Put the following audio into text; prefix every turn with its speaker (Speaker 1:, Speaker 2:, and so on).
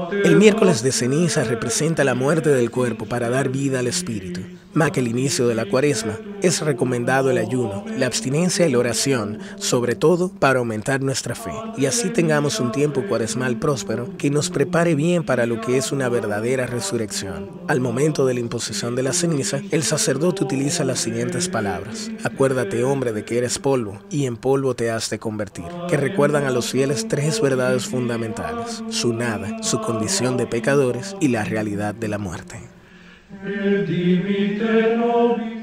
Speaker 1: El miércoles de ceniza representa la muerte del cuerpo para dar vida al espíritu. Más que el inicio de la cuaresma, es recomendado el ayuno, la abstinencia y la oración, sobre todo para aumentar nuestra fe, y así tengamos un tiempo cuaresmal próspero que nos prepare bien para lo que es una verdadera resurrección. Al momento de la imposición de la ceniza, el sacerdote utiliza las siguientes palabras: acuérdate, hombre, de que eres polvo, y en polvo te has de convertir, que recuerdan a los fieles tres verdades fundamentales: su nada, su condición de pecadores y la realidad de la muerte.